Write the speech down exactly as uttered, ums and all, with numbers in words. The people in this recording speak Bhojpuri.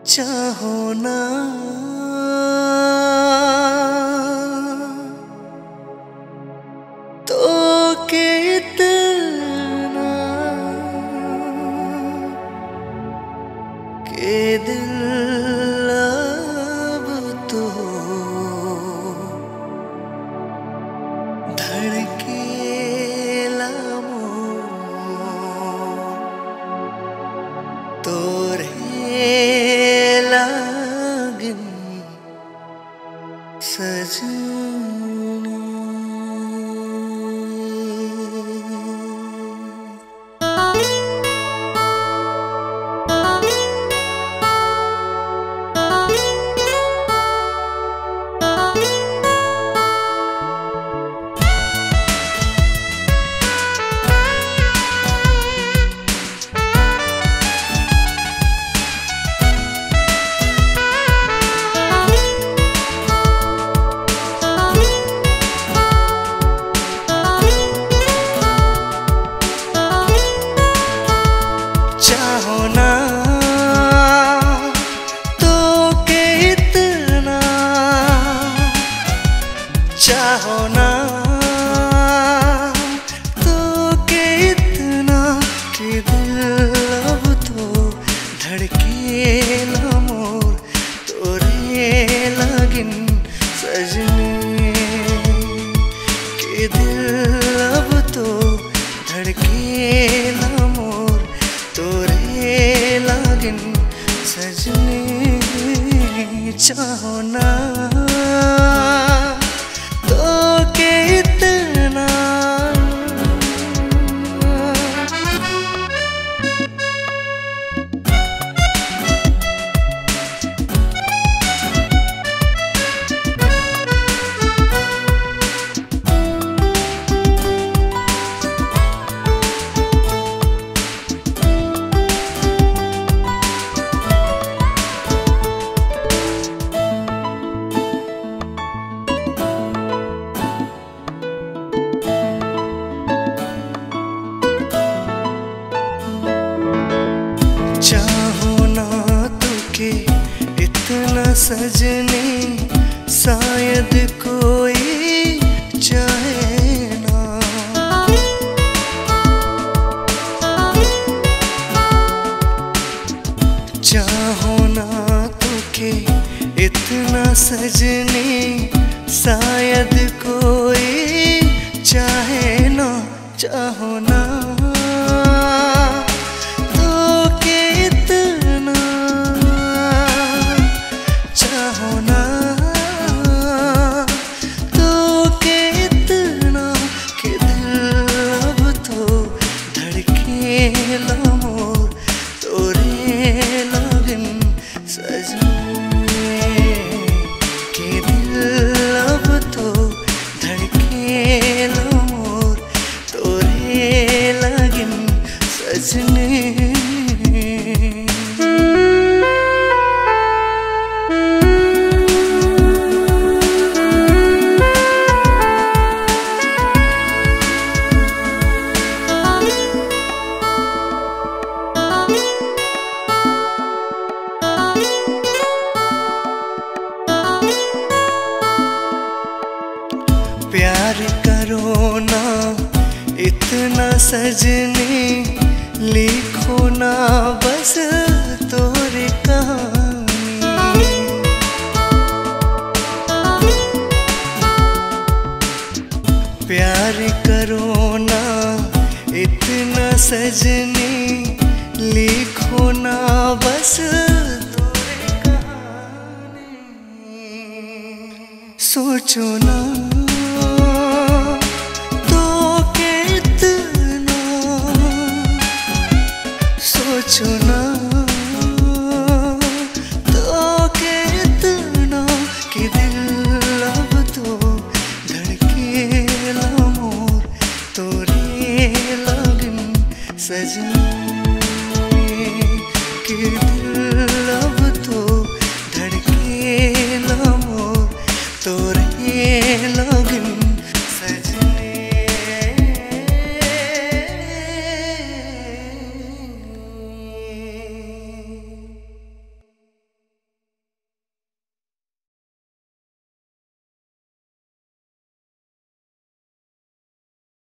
चाहो ना तोके इतना के दिल अब तो धड़केला तोरे लागिन सजनी। चाहो ना तोके इतना, चाहो ना तोके इतना कि दिल अब तो धड़केला मोर तोरे लागिन सजनी, कि दिल अब तो धड़केला मोर तोरे लागिन सजनी। चाहो ना तोके इतना, चाहो ना तोके इतना सजनी, शायद कोई चाहे ना। चाहो ना तोके इतना सजनी, शायद कोई चाहे ना। चाहो ना तोके इतना, चाहो ना तोके इतना कि दिल अब तो धड़केला मोर तोरे लागिन सजनी, कि दिल अब तो धड़केला मोर तोरे लागिन सजनी। प्यार करो ना इतना सजनी, लिखो ना बस तोरे कहानी। प्यार करो ना इतना सजनी, लिखो ना बस तोरे कहानी। सोचो ना तोके इतना, सोचो ना